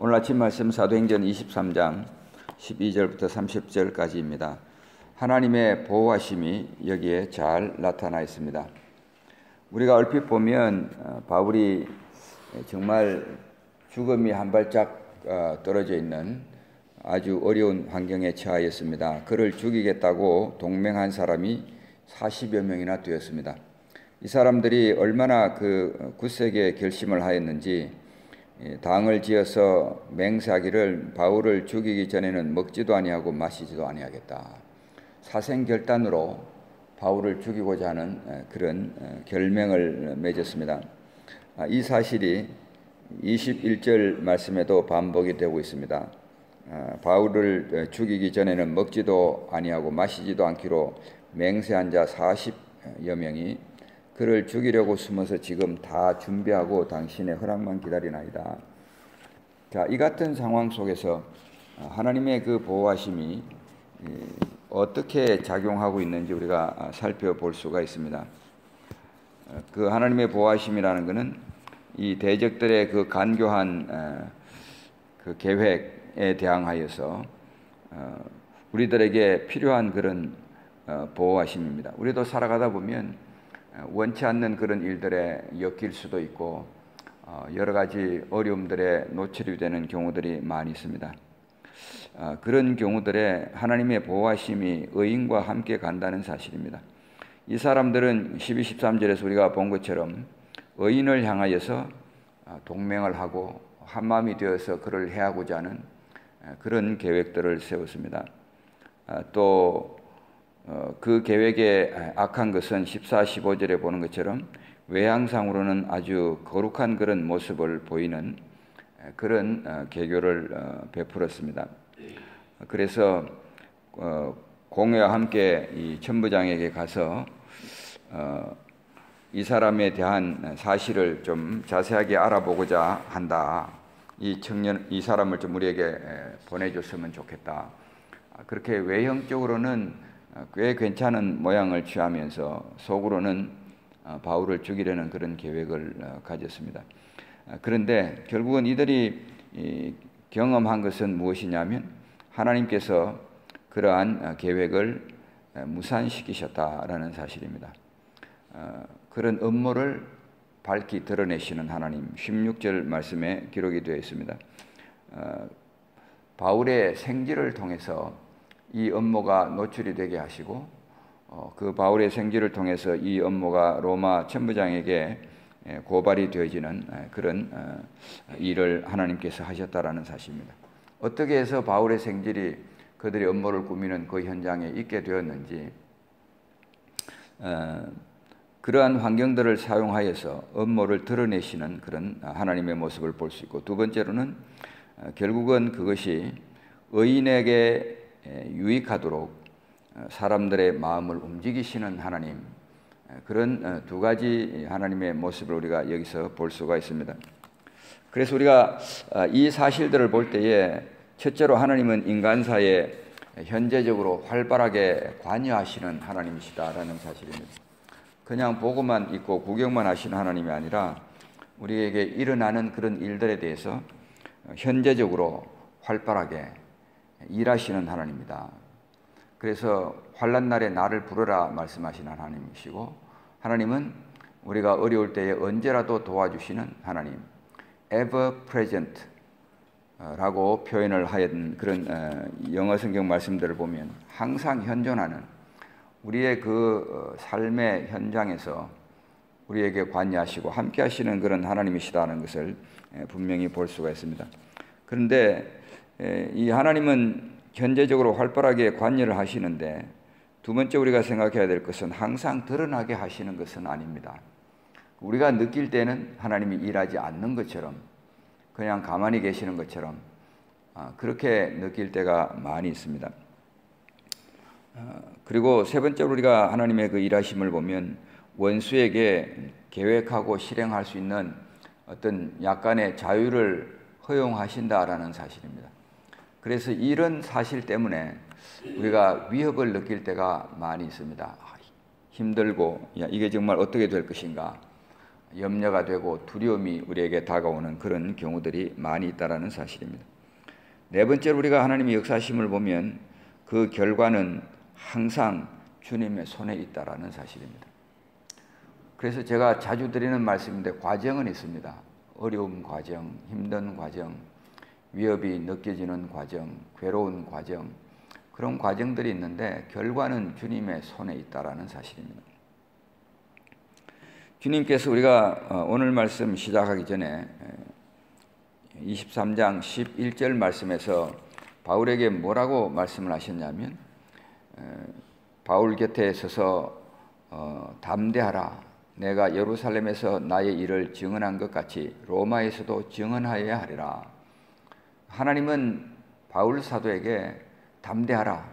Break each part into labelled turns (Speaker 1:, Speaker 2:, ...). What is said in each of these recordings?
Speaker 1: 오늘 아침 말씀 사도행전 23장 12절부터 30절까지입니다. 하나님의 보호하심이 여기에 잘 나타나 있습니다. 우리가 얼핏 보면 바울이 정말 죽음이 한 발짝 떨어져 있는 아주 어려운 환경에 처하였습니다. 그를 죽이겠다고 동맹한 사람이 40여 명이나 되었습니다. 이 사람들이 얼마나 그 굳세게 결심을 하였는지 당을 지어서 맹세하기를 바울을 죽이기 전에는 먹지도 아니하고 마시지도 아니하겠다. 사생결단으로 바울을 죽이고자 하는 그런 결명을 맺었습니다. 이 사실이 21절 말씀에도 반복이 되고 있습니다. 바울을 죽이기 전에는 먹지도 아니하고 마시지도 않기로 맹세한 자 40여 명이 그를 죽이려고 숨어서 지금 다 준비하고 당신의 허락만 기다리나이다. 자, 이 같은 상황 속에서 하나님의 그 보호하심이 어떻게 작용하고 있는지 우리가 살펴볼 수가 있습니다. 그 하나님의 보호하심이라는 것은 이 대적들의 그 간교한 그 계획에 대항하여서 우리들에게 필요한 그런 보호하심입니다. 우리도 살아가다 보면 원치 않는 그런 일들에 엮일 수도 있고 여러 가지 어려움들에 노출이 되는 경우들이 많이 있습니다. 그런 경우들에 하나님의 보호하심이 의인과 함께 간다는 사실입니다. 이 사람들은 12, 13절에서 우리가 본 것처럼 의인을 향하여서 동맹을 하고 한마음이 되어서 그를 해하고자 하는 그런 계획들을 세웠습니다. 또 그 계획에 악한 것은 14, 15절에 보는 것처럼 외향상으로는 아주 거룩한 그런 모습을 보이는 그런 계교를 베풀었습니다. 그래서 공회와 함께 이 천부장에게 가서 이 사람에 대한 사실을 좀 자세하게 알아보고자 한다. 이 사람을 좀 우리에게 보내줬으면 좋겠다. 그렇게 외형적으로는 꽤 괜찮은 모양을 취하면서 속으로는 바울을 죽이려는 그런 계획을 가졌습니다. 그런데 결국은 이들이 경험한 것은 무엇이냐면 하나님께서 그러한 계획을 무산시키셨다라는 사실입니다. 그런 음모를 밝히 드러내시는 하나님, 16절 말씀에 기록이 되어 있습니다. 바울의 생지를 통해서 이 업무가 노출이 되게 하시고 그 바울의 생지를 통해서 이 업무가 로마 천부장에게 고발이 되어지는 그런 일을 하나님께서 하셨다라는 사실입니다. 어떻게 해서 바울의 생질이 그들의 업무를 꾸미는 그 현장에 있게 되었는지 그러한 환경들을 사용하여서 업무를 드러내시는 그런 하나님의 모습을 볼 수 있고, 두 번째로는 결국은 그것이 의인에게 유익하도록 사람들의 마음을 움직이시는 하나님, 그런 두 가지 하나님의 모습을 우리가 여기서 볼 수가 있습니다. 그래서 우리가 이 사실들을 볼 때에 첫째로 하나님은 인간사에 현재적으로 활발하게 관여하시는 하나님이시다라는 사실입니다. 그냥 보고만 있고 구경만 하시는 하나님이 아니라 우리에게 일어나는 그런 일들에 대해서 현재적으로 활발하게 일하시는 하나님입니다. 그래서 환난 날에 나를 부르라 말씀하시는 하나님이시고, 하나님은 우리가 어려울 때에 언제라도 도와주시는 하나님, ever present 라고 표현을 하였던 그런 영어 성경 말씀들을 보면 항상 현존하는 우리의 그 삶의 현장에서 우리에게 관여하시고 함께 하시는 그런 하나님이시다는 것을 분명히 볼 수가 있습니다. 그런데 이 하나님은 현재적으로 활발하게 관여를 하시는데, 두 번째 우리가 생각해야 될 것은 항상 드러나게 하시는 것은 아닙니다. 우리가 느낄 때는 하나님이 일하지 않는 것처럼, 그냥 가만히 계시는 것처럼 그렇게 느낄 때가 많이 있습니다. 그리고 세 번째로 우리가 하나님의 그 일하심을 보면 원수에게 계획하고 실행할 수 있는 어떤 약간의 자유를 허용하신다라는 사실입니다. 그래서 이런 사실 때문에 우리가 위협을 느낄 때가 많이 있습니다. 힘들고 이게 정말 어떻게 될 것인가, 염려가 되고 두려움이 우리에게 다가오는 그런 경우들이 많이 있다라는 사실입니다. 네 번째로 우리가 하나님의 역사심을 보면 그 결과는 항상 주님의 손에 있다라는 사실입니다. 그래서 제가 자주 드리는 말씀인데 과정은 있습니다. 어려운 과정, 힘든 과정, 위협이 느껴지는 과정, 괴로운 과정, 그런 과정들이 있는데 결과는 주님의 손에 있다라는 사실입니다. 주님께서 우리가 오늘 말씀 시작하기 전에 23장 11절 말씀에서 바울에게 뭐라고 말씀을 하셨냐면 바울 곁에 서서 담대하라. 내가 예루살렘에서 나의 일을 증언한 것 같이 로마에서도 증언하여야 하리라. 하나님은 바울 사도에게 담대하라.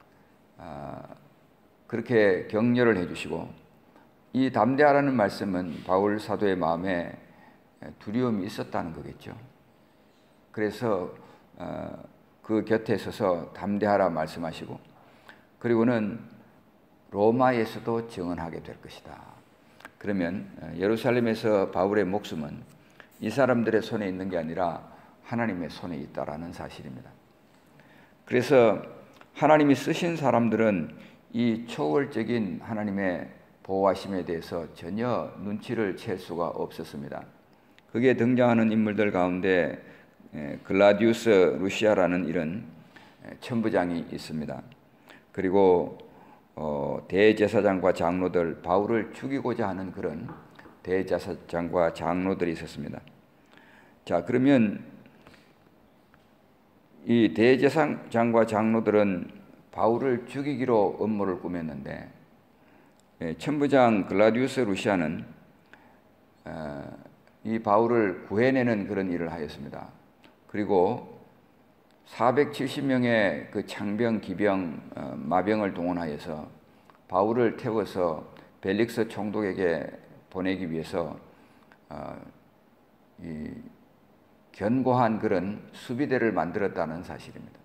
Speaker 1: 그렇게 격려를 해주시고 이 담대하라는 말씀은 바울 사도의 마음에 두려움이 있었다는 거겠죠. 그래서 그 곁에 서서 담대하라 말씀하시고 그리고는 로마에서도 증언하게 될 것이다. 그러면 예루살렘에서 바울의 목숨은 이 사람들의 손에 있는 게 아니라 하나님의 손에 있다라는 사실입니다. 그래서 하나님이 쓰신 사람들은 이 초월적인 하나님의 보호하심에 대해서 전혀 눈치를 챌 수가 없었습니다. 거기에 등장하는 인물들 가운데 글라디우스 루시아라는 이런 천부장이 있습니다. 그리고 대제사장과 장로들, 바울을 죽이고자 하는 그런 대제사장과 장로들이 있었습니다. 자, 그러면 이 대제사장과 장로들은 바울을 죽이기로 음모를 꾸몄는데 천부장 글라디우스 루시아는 이 바울을 구해내는 그런 일을 하였습니다. 그리고 470명의 그 창병, 기병, 마병을 동원하여서 바울을 태워서 벨릭스 총독에게 보내기 위해서 이 견고한 그런 수비대를 만들었다는 사실입니다.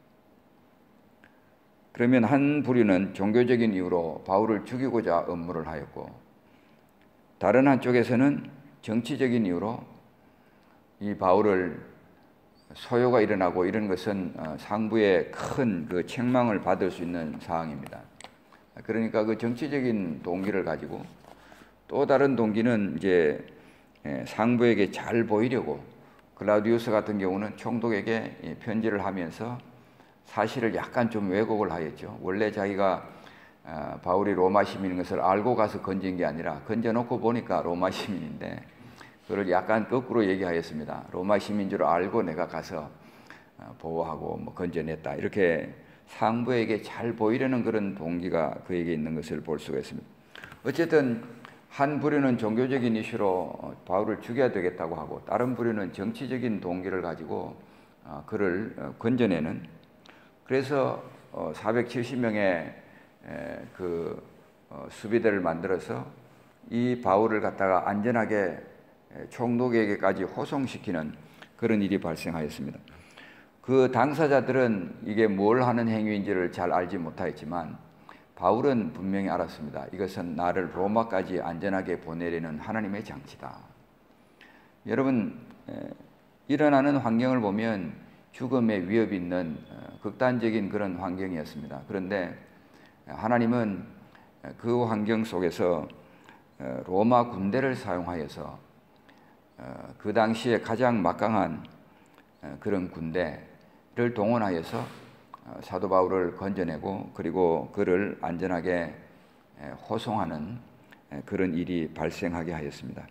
Speaker 1: 그러면 한 부류는 종교적인 이유로 바울을 죽이고자 음모를 하였고 다른 한쪽에서는 정치적인 이유로 이 바울을 소요가 일어나고 이런 것은 상부의 큰 그 책망을 받을 수 있는 사항입니다. 그러니까 그 정치적인 동기를 가지고 또 다른 동기는 이제 상부에게 잘 보이려고 글라우디우스 같은 경우는 총독에게 편지를 하면서 사실을 약간 좀 왜곡을 하였죠. 원래 자기가 바울이 로마 시민인 것을 알고 가서 건진 게 아니라 건져놓고 보니까 로마 시민인데 그걸 약간 거꾸로 얘기하였습니다. 로마 시민인 줄 알고 내가 가서 보호하고 뭐 건져냈다. 이렇게 상부에게 잘 보이려는 그런 동기가 그에게 있는 것을 볼 수가 있습니다. 어쨌든 한 부류는 종교적인 이슈로 바울을 죽여야 되겠다고 하고 다른 부류는 정치적인 동기를 가지고 그를 건져내는 그래서 470명의 그 수비대를 만들어서 이 바울을 갖다가 안전하게 총독에게까지 호송시키는 그런 일이 발생하였습니다. 그 당사자들은 이게 뭘 하는 행위인지를 잘 알지 못하였지만 바울은 분명히 알았습니다. 이것은 나를 로마까지 안전하게 보내려는 하나님의 장치다. 여러분, 일어나는 환경을 보면 죽음의 위협이 있는 극단적인 그런 환경이었습니다. 그런데 하나님은 그 환경 속에서 로마 군대를 사용하여서 그 당시에 가장 막강한 그런 군대를 동원하여서 사도 바울을 건져내고 그리고 그를 안전하게 호송하는 그런 일이 발생하게 하였습니다.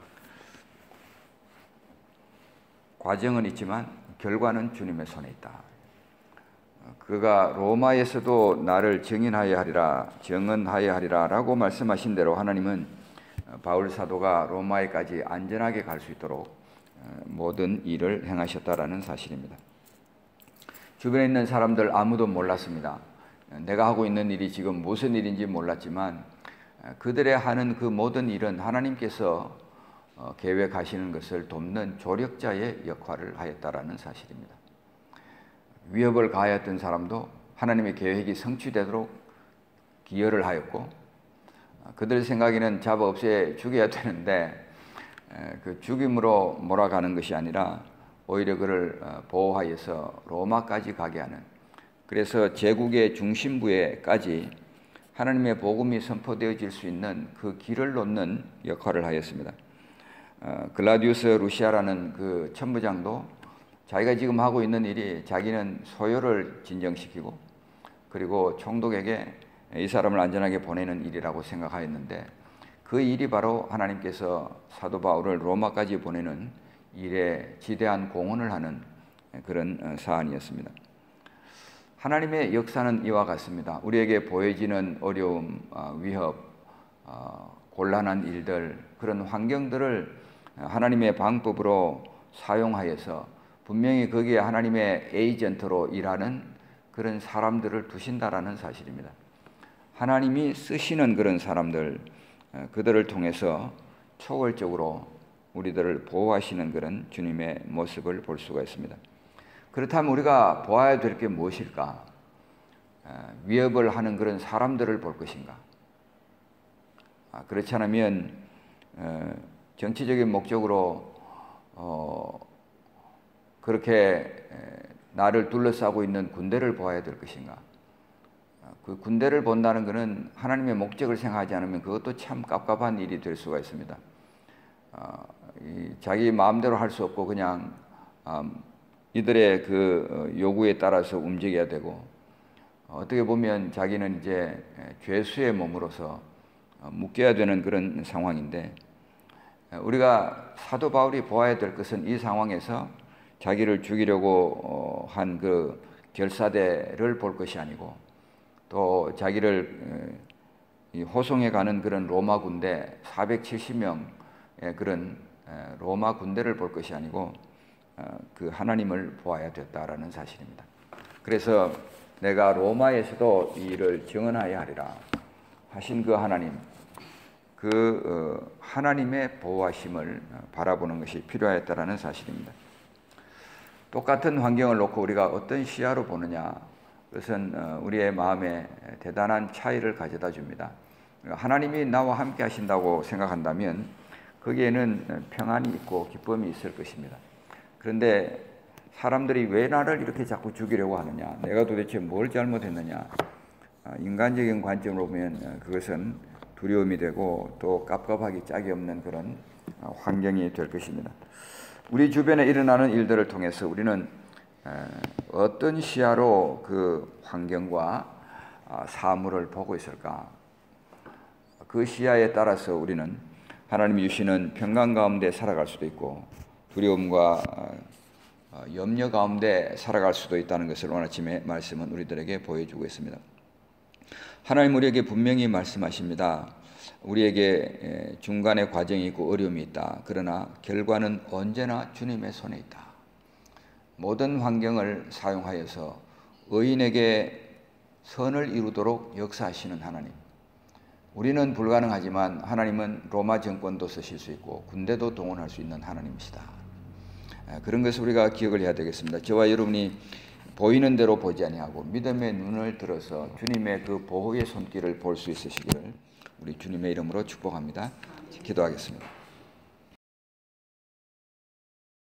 Speaker 1: 과정은 있지만 결과는 주님의 손에 있다. 그가 로마에서도 나를 증인하여 하리라 라고 말씀하신 대로 하나님은 바울 사도가 로마에까지 안전하게 갈 수 있도록 모든 일을 행하셨다라는 사실입니다. 주변에 있는 사람들 아무도 몰랐습니다. 내가 하고 있는 일이 지금 무슨 일인지 몰랐지만 그들의 하는 그 모든 일은 하나님께서 계획하시는 것을 돕는 조력자의 역할을 하였다라는 사실입니다. 위협을 가하였던 사람도 하나님의 계획이 성취되도록 기여를 하였고 그들 생각에는 잡아 없애 죽여야 되는데 그 죽임으로 몰아가는 것이 아니라 오히려 그를 보호하여서 로마까지 가게 하는, 그래서 제국의 중심부에까지 하나님의 복음이 선포되어질 수 있는 그 길을 놓는 역할을 하였습니다. 글라디우스 루시아라는 그 천부장도 자기가 지금 하고 있는 일이 자기는 소요를 진정시키고 그리고 총독에게 이 사람을 안전하게 보내는 일이라고 생각하였는데, 그 일이 바로 하나님께서 사도 바울을 로마까지 보내는 일에 지대한 공헌을 하는 그런 사안이었습니다. 하나님의 역사는 이와 같습니다. 우리에게 보여지는 어려움, 위협, 곤란한 일들, 그런 환경들을 하나님의 방법으로 사용하여서 분명히 거기에 하나님의 에이전트로 일하는 그런 사람들을 두신다라는 사실입니다. 하나님이 쓰시는 그런 사람들, 그들을 통해서 초월적으로 우리들을 보호하시는 그런 주님의 모습을 볼 수가 있습니다. 그렇다면 우리가 보아야 될 게 무엇일까? 위협을 하는 그런 사람들을 볼 것인가? 그렇지 않으면 정치적인 목적으로 그렇게 나를 둘러싸고 있는 군대를 보아야 될 것인가? 그 군대를 본다는 것은 하나님의 목적을 생각하지 않으면 그것도 참 깝깝한 일이 될 수가 있습니다. 자기 마음대로 할 수 없고 그냥 이들의 그 요구에 따라서 움직여야 되고, 어떻게 보면 자기는 이제 죄수의 몸으로서 묶여야 되는 그런 상황인데, 우리가 사도 바울이 보아야 될 것은 이 상황에서 자기를 죽이려고 한 그 결사대를 볼 것이 아니고, 또 자기를 호송해 가는 그런 로마 군대 470명의 그런 로마 군대를 볼 것이 아니고 그 하나님을 보아야 됐다라는 사실입니다. 그래서 내가 로마에서도 이 일을 증언하여 하리라 하신 그 하나님, 그 하나님의 보호하심을 바라보는 것이 필요하였다라는 사실입니다. 똑같은 환경을 놓고 우리가 어떤 시야로 보느냐, 그것은 우리의 마음에 대단한 차이를 가져다 줍니다. 하나님이 나와 함께 하신다고 생각한다면 거기에는 평안이 있고 기쁨이 있을 것입니다. 그런데 사람들이 왜 나를 이렇게 자꾸 죽이려고 하느냐, 내가 도대체 뭘 잘못했느냐, 인간적인 관점으로 보면 그것은 두려움이 되고 또 깝깝하기 짝이 없는 그런 환경이 될 것입니다. 우리 주변에 일어나는 일들을 통해서 우리는 어떤 시야로 그 환경과 사물을 보고 있을까? 그 시야에 따라서 우리는 하나님이 주시는 평강 가운데 살아갈 수도 있고 두려움과 염려 가운데 살아갈 수도 있다는 것을 오늘 아침에 말씀은 우리들에게 보여주고 있습니다. 하나님 우리에게 분명히 말씀하십니다. 우리에게 중간에 과정이 있고 어려움이 있다. 그러나 결과는 언제나 주님의 손에 있다. 모든 환경을 사용하여서 의인에게 선을 이루도록 역사하시는 하나님. 우리는 불가능하지만 하나님은 로마 정권도 쓰실 수 있고 군대도 동원할 수 있는 하나님이시다. 그런 것을 우리가 기억을 해야 되겠습니다. 저와 여러분이 보이는 대로 보지 아니하고 믿음의 눈을 들어서 주님의 그 보호의 손길을 볼 수 있으시기를 우리 주님의 이름으로 축복합니다. 기도하겠습니다.